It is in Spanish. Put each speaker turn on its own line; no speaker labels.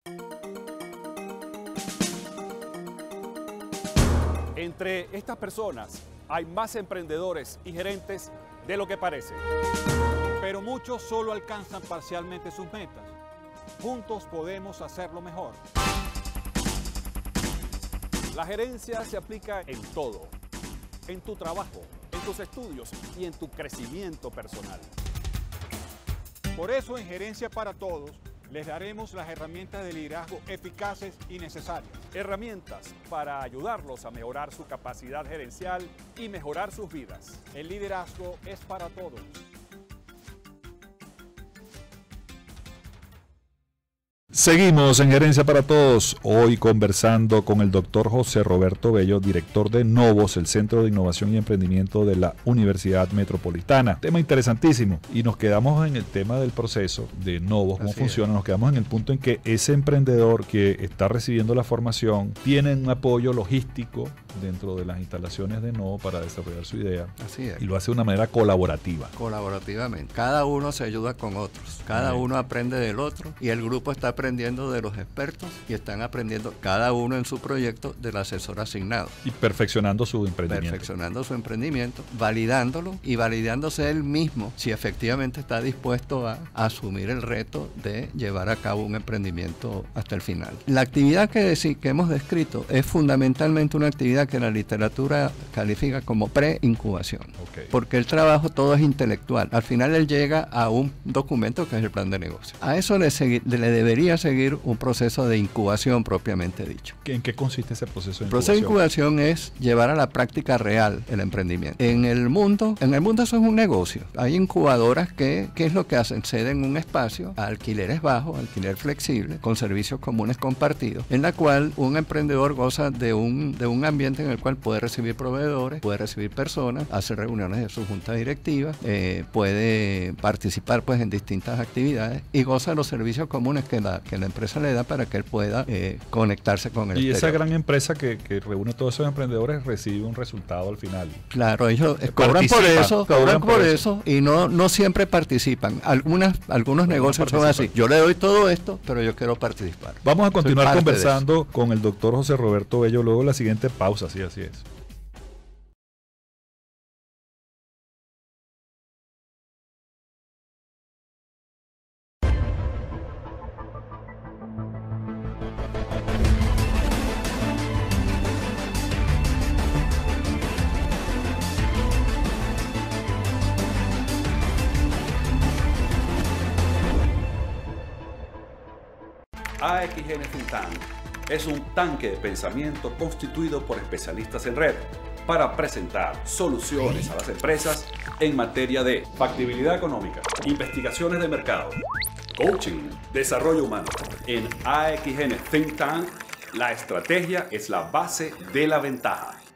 Entre estas personas hay más emprendedores y gerentes de lo que parece.
Pero muchos solo alcanzan parcialmente sus metas. Juntos podemos hacerlo mejor.
La gerencia se aplica en todo, en tu trabajo, en tus estudios y en tu crecimiento personal.
Por eso en Gerencia para Todos les daremos las herramientas de liderazgo eficaces y necesarias.
Herramientas para ayudarlos a mejorar su capacidad gerencial y mejorar sus vidas.
El liderazgo es para todos.
Seguimos en Gerencia para Todos, hoy conversando con el doctor José Roberto Bello, director de Novos, el Centro de Innovación y Emprendimiento de la Universidad Metropolitana. Tema interesantísimo. Y nos quedamos en el tema del proceso de Novos, cómo funciona. Nos quedamos en el punto en que ese emprendedor que está recibiendo la formación tiene un apoyo logístico dentro de las instalaciones de Novo para desarrollar su idea.
Así es.
Y lo hace de una manera colaborativa.
Colaborativamente. Cada uno se ayuda con otros. Cada uno aprende del otro y el grupo está aprendiendo de los expertos y están aprendiendo cada uno en su proyecto del asesor asignado.
Y perfeccionando su emprendimiento.
Perfeccionando su emprendimiento, validándolo y validándose él mismo si efectivamente está dispuesto a asumir el reto de llevar a cabo un emprendimiento hasta el final. La actividad que hemos descrito es fundamentalmente una actividad que la literatura califica como pre-incubación.
Okay.
Porque el trabajo todo es intelectual. Al final él llega a un documento que es el plan de negocio. A eso le debería seguir un proceso de incubación propiamente dicho.
¿En qué consiste ese proceso de incubación?
El proceso de incubación es llevar a la práctica real el emprendimiento. En el mundo eso es un negocio. Hay incubadoras que, ¿qué es lo que hacen? Ceden un espacio a alquileres bajos, alquiler flexible, con servicios comunes compartidos, en la cual un emprendedor goza de un ambiente en el cual puede recibir proveedores, puede recibir personas, hace reuniones de su junta directiva, puede participar pues en distintas actividades y goza de los servicios comunes que la empresa le da para que él pueda conectarse con el exterior.
Y esa gran empresa que reúne todos esos emprendedores recibe un resultado al final.
Claro, ellos cobran por eso y no siempre participan. Algunos negocios son así. Yo le doy todo esto, pero yo quiero participar.
Vamos a continuar conversando con el doctor José Roberto Bello luego de la siguiente pausa. Sí, así es.
AXN Think Tank es un tanque de pensamiento constituido por especialistas en red para presentar soluciones a las empresas en materia de factibilidad económica, investigaciones de mercado, coaching, desarrollo humano. En AXN Think Tank, la estrategia es la base de la ventaja.